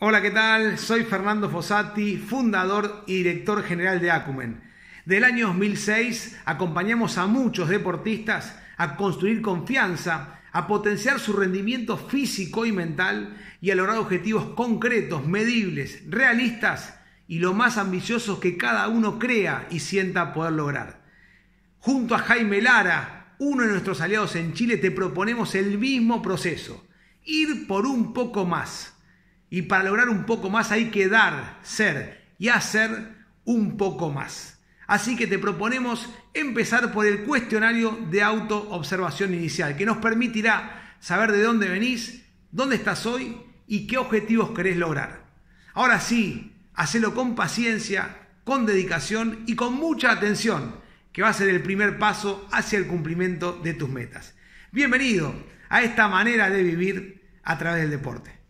Hola, ¿qué tal? Soy Fernando Fossati, fundador y director general de Acumen. Del año 2006 acompañamos a muchos deportistas a construir confianza, a potenciar su rendimiento físico y mental y a lograr objetivos concretos, medibles, realistas y lo más ambiciosos que cada uno crea y sienta poder lograr. Junto a Jaime Lara, uno de nuestros aliados en Chile, te proponemos el mismo proceso, ir por un poco más. Y para lograr un poco más hay que dar, ser y hacer un poco más. Así que te proponemos empezar por el cuestionario de autoobservación inicial, que nos permitirá saber de dónde venís, dónde estás hoy y qué objetivos querés lograr. Ahora sí, hacelo con paciencia, con dedicación y con mucha atención, que va a ser el primer paso hacia el cumplimiento de tus metas. Bienvenido a esta manera de vivir a través del deporte.